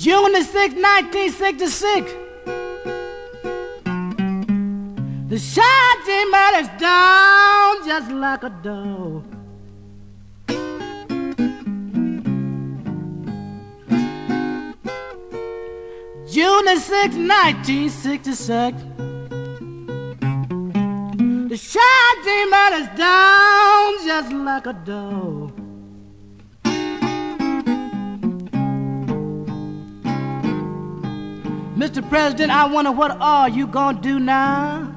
June the 6th, 1966. The shot Jane Murder's down just like a dog. June the 6th, 1966. The shot Jane Murder's down just like a dog. Mr. President, I wonder what are you gonna do now?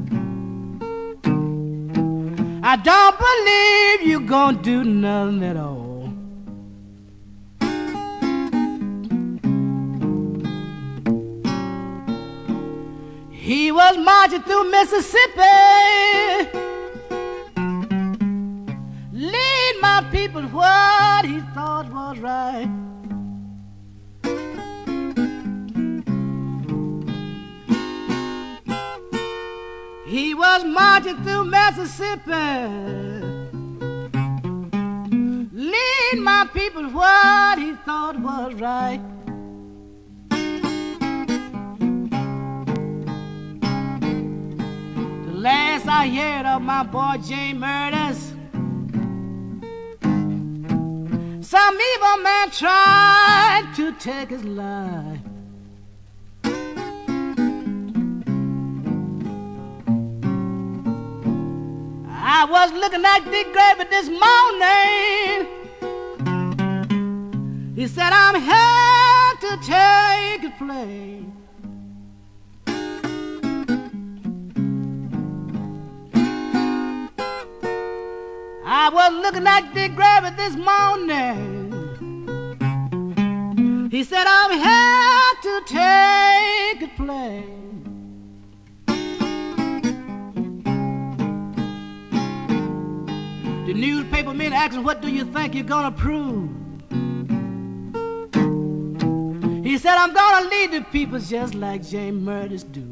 I don't believe you gonna do nothing at all. He was marching through Mississippi, lead my people what he thought was right. He was marching through Mississippi, lead my people what he thought was right. The last I heard of my boy Jane Murders, some evil man tried to take his life. I was looking at Dick Graves this morning. He said, I'm here to take his place. I was looking at Dick Graves this morning. He said, I'm here to take his place. The newspaper men asking, what do you think you're gonna prove? He said, I'm gonna lead the people just like Jane Murders do.